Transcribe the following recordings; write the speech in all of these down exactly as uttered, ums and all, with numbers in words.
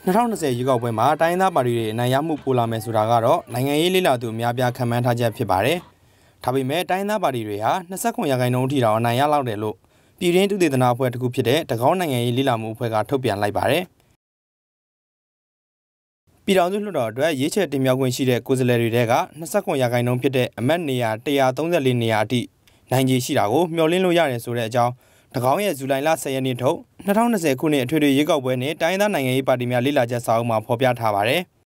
၂၀၂၀ရွေးကောက်ပွဲမှာတိုင်းရင်းသားပါတီတွေနိုင်ရမှုပိုလာမယ်ဆိုတာကတော့နိုင်ငံရေးလေ့လာသူအများပြားခံမှန်းထားချက်ဖြစ်ပါတယ်။ဒါပေမဲ့တိုင်းရင်းသားပါတီတွေဟာ၂၉ရာခိုင်နှုန်းအထိတောင်အနိုင်ရလောက်တယ်လို့ပြည်တွင်းသုတေသနအဖွဲ့တစ်ခုဖြစ်တဲ့တကောင်းနိုင်ငံရေးလေ့လာမှုအဖွဲ့ကထုတ်ပြန်လိုက်ပါတယ်။ပြည်ထောင်စုလွှတ်တော်အတွက်ရေးချယ်တင်မြှောက်ခွင့်ရှိတဲ့ကိုယ်စားလှယ်တွေထဲက၂၉ရာခိုင်နှုန်းဖြစ်တဲ့အမတ်နေရာ၁၃၄နေရာအထိနိုင်ခြေရှိတာကိုမျှော်လင့်လို့ရတယ်ဆိုတဲ့အကြောင်းတကောင်းရဲ့ဇူလိုင်လ၁၀ရက်နေ့ထုတ်၂၀၂၀ခုနှစ်အထွေထွေရွေးကောက်ပွဲနဲ့တိုင်းရင်းသားနိုင်ငံရေးပါတီများလေ့လာချက်စာအုပ်မှာဖော်ပြထားပါတယ်။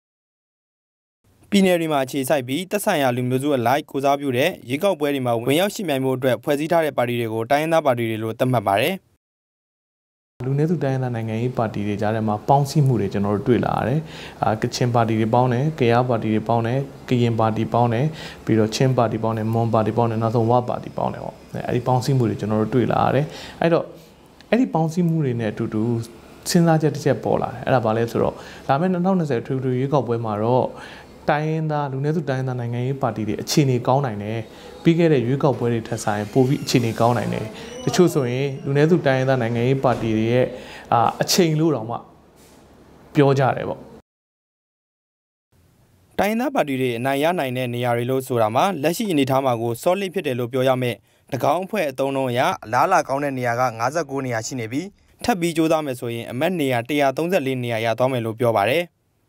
ပြည်내တွေမှာအခြေစိုက်ပြီးသက်ဆိုင်ရာလူမျိုးစုအလိုက်ကိုစားပြုတဲ့ရွေးကောက်ပွဲတွေမှာဝင်ရောက်ရှိနိုင်မှုအတွက်ဖွဲ့စည်းထားတဲ့ပါတီတွေကိုတိုင်းရင်းသားပါတီတွေလို့သတ်မှတ်ပါတယ်။လူနည်းစုတိုင်းရင်းသားနိုင်ငံရေးပါတီတွေကြားထဲမှာပေါင်းစည်းမှုတွေကျွန်တော်တို့တွေ့လာရတယ်။အာကချင်ပါတီတွေပေါင်းတယ်၊ကယားပါတီတွေပေါင်းတယ်၊ကရင်ပါတီပေါင်းတယ်ပြီးတော့ချင်းပါတီပေါင်းတယ်၊မွန်ပါတီပေါင်းတယ်နောက်ဆုံးဝပါတီပေါင်းတယ်ပေါ့။အဲဒီပေါင်းစည်းမှုတွေကျွန်တော်တို့တွေ့လာရတယ်။အဲ့တော့အဲ့ဒီပေါင်းစည်းမှုတွေနဲ့အတူတူစဉ်းစားချက်တစ်ချက်ပေါ်လာတယ်။အဲ့ဒါဘာလဲဆိုတော့လာမယ့်၂၀၂၀ထွေထွေရွေးကောက်ပွဲမှာတော့တိုင်းရင်းသားလူနည်းစုတိုင်းရင်းသားနိုင်ငံရေးပါတီတွေအခြေအနေကောင်းနိုင်တယ်ပြီးခဲ့တဲ့ရွေးကောက်ပွဲတွေထက်ဆိုင်ပိုပြီးအခြေအနေကောင်းနိုင်တယ်တချို့ဆိုရင်လူနည်းစုတိုင်းရင်းသားနိုင်ငံရေးပါတီတွေရဲ့အာအချိန်လို့တောင်မှပြောကြတယ်ပေါ့တိုင်းသားပါတီတွေအနိုင်ရနိုင်တဲ့နေရာတွေလို့ဆိုတာမှာလက်ရှိအနေအထားမှာကို solid ဖြစ်တယ်လို့ပြောရမယ်တကောင်းအဖွဲ့အသုံးလုံးအရအလားအလာကောင်းတဲ့နေရာက၅၉နေရာရှိနေပြီးထပ်ပြီးကြိုးစားမယ်ဆိုရင်အမတ်နေရာ၁၃၄နေရာရသွားမယ်လို့ပြောပါတယ်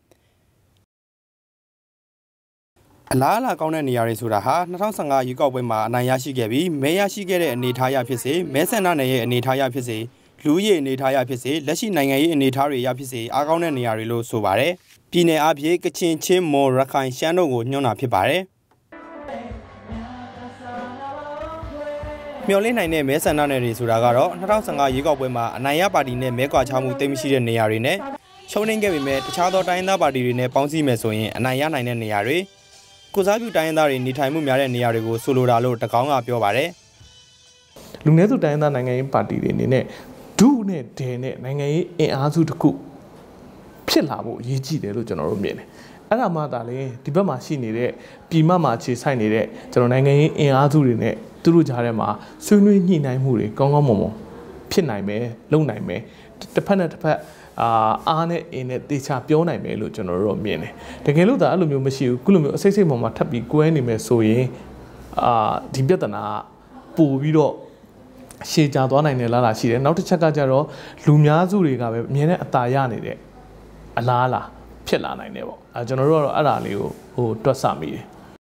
အလားအလာကောင်းတဲ့နေရာတွေဆိုတာဟာ၂၀၁၅ရွေးကောက်ပွဲမှာအနိုင်ရရှိခဲ့ပြီးမဲရရှိခဲ့တဲ့အနေအထားရဖြစ်စေမဲဆန္ဒနယ်ရဲ့အနေအထားရဖြစ်စေလူရေးအနေအထားရဖြစ်စေလက်ရှိနိုင်ငံရေးအနေအထားတွေရဖြစ်စေအားကောင်းတဲ့နေရာတွေလို့ဆိုပါတယ်ပြည်내အဖြစ်ကချင်ချင်းမွန်ရခိုင်ရှမ်းတို့ကိုညွှန်းတာဖြစ်ပါတယ်မျှော်လင့်နိုင်တဲ့မဲဆန္ဒနယ်တွေဆိုတာကတော့၂၀၁၅ရွေးကောက်ပွဲမှာအနိုင်ရပါတီနဲ့မဲကွာခြားမှုသိမ်းမရှိတဲ့နေရာတွေနဲ့ရှုံးနိမ့်ခဲ့ပေမဲ့တခြားသောတိုင်းသားပါတီတွေနဲ့ပေါင်းစည်းမယ်ဆိုရင်အနိုင်ရနိုင်တဲ့နေရာတွေကိုစားပြုတိုင်းရင်းသားတွေနေထိုင်မှုများတဲ့နေရာတွေကိုဆိုလိုတာလို့တကောင်းကပြောပါတယ်လူနည်းစုတိုင်းရင်းသားနိုင်ငံရေးပါတီတွေအနေနဲ့ဒုနဲ့ဒဲနဲ့နိုင်ငံရေးအင်အားစုတစ်ခုဖြစ်လာဖို့အရေးကြီးတယ်လို့ကျွန်တော်တို့မြင်တယ်အဲ့ဒါမှသာလေဒီဘက်မှာရှိနေတဲ့ပြည်မမှာခြေဆိုင်နေတဲ့ကျွန်တော်နိုင်ငံရေးအင်အားစုတွေနဲ့သူတို့ကြားထဲမှာဆွေးနွေးညှိနှိုင်းမှုတွေကောင်းကောင်းမွန်မွန်ဖြစ်နိုင်မယ်လုပ်နိုင်မယ်တစ်ဖက်နဲ့တစ်ဖက်အာအားနဲ့အင်းနဲ့တေချာပြောနိုင်မယ်လို့ကျွန်တော်တို့မြင်တယ်တကယ်လို့ဒါအဲ့လိုမျိုးမရှိဘူးခုလိုမျိုးအစိတ်စိတ်ပေါ်မှာထပ်ပြီးကွဲနေမယ်ဆိုရင်အာဒီပြဿနာပို့ပြီးတော့ရှေ့ကြသွားနိုင်တယ်လားလားရှိတယ်နောက်တစ်ချက်ကကြတော့လူများစုတွေကပဲအမြင်နဲ့အသာရနေတဲ့အလားလားဖြစ်လာနိုင်တယ်ပေါ့အဲကျွန်တော်တို့ကတော့အဲ့ဒါလေးကိုဟိုတွက်ဆမိတယ်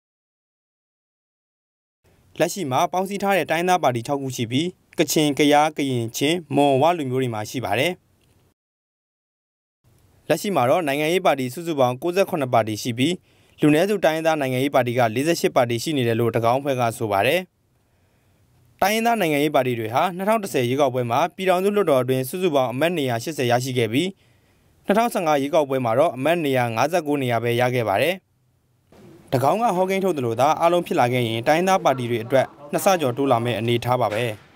လက်ရှိမှာပေါင်းစည်းထားတဲ့တိုင်းသားပါတီ၆ခုရှိပြီးကချင်ကယားကရင်ချင်းမွန်ဝလူမျိုးတွေမှာရှိပါတယ်လက်ရှိမှာတော့နိုင်ငံရေးပါတီစုစုပေါင်း၉၇ပါတီရှိပြီးလူနည်းစုတိုင်းရင်းသားနိုင်ငံရေးပါတီက၄၈ပါတီရှိနေတယ်လို့တကောင်းဖွဲ့ကဆိုပါတယ်။တိုင်းရင်းသားနိုင်ငံရေးပါတီတွေဟာ၂၀၁၀ရွေးကောက်ပွဲမှာပြည်ထောင်စုလွှတ်တော်အတွင်းစုစုပေါင်းအမတ်နေရာ၈၀ရရှိခဲ့ပြီး၂၀၁၅ရွေးကောက်ပွဲမှာတော့အမတ်နေရာ၅၉နေရာပဲရခဲ့ပါတယ်။တကောင်းကဟောကိန်းထုတ်တယ်လို့သာအားလုံးဖြစ်လာခဲ့ရင်တိုင်းရင်းသားပါတီတွေအတွက်နှစ်ဆကျော်တိုးလာမယ့်အနေအထားပါပဲ။